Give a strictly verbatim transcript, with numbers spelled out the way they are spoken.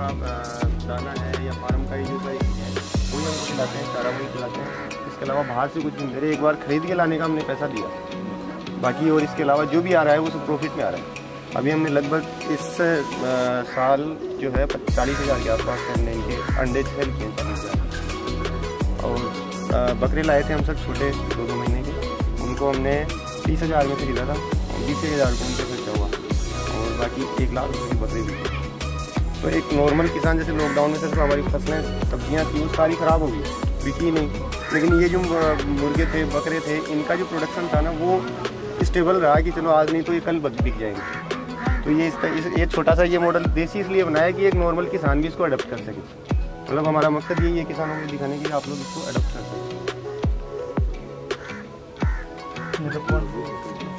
दाना है या फार्म का जो है वही हम खिलाते हैं, चारा वही खिलाते हैं। इसके अलावा बाहर से कुछ नहीं दे रहे। एक बार खरीद के लाने का हमने पैसा दिया, बाकी और इसके अलावा जो भी आ रहा है वो सब प्रॉफिट में आ रहा है। अभी हमने लगभग इस आ, साल जो है चालीस हज़ार के आसपास हमने इनके अंडे सेल किए चालीस हज़ार। और आ, बकरे लाए थे हम सब छोटे दो दो महीने के, उनको हमने तीस हज़ार में खरीदा था, बीस हज़ार को उनसे खर्चा हुआ और बाकी एक लाख रुपये की बकरे भी। तो एक नॉर्मल किसान जैसे लॉकडाउन में सिर्फ हमारी फसलें सब्जियां थी वो सारी ख़राब हो गई, बिकी नहीं। लेकिन ये जो मुर्गे थे बकरे थे इनका जो प्रोडक्शन था ना वो स्टेबल रहा कि चलो आज नहीं तो ये कल बिक जाएंगे। तो ये इस ये छोटा सा ये मॉडल देसी इसलिए बनाया कि एक नॉर्मल किसान भी इसको अडोप्ट कर सके। मतलब हमारा मकसद यही है किसानों को दिखाने के लिए आप लोग इसको अडोप्ट कर सकें।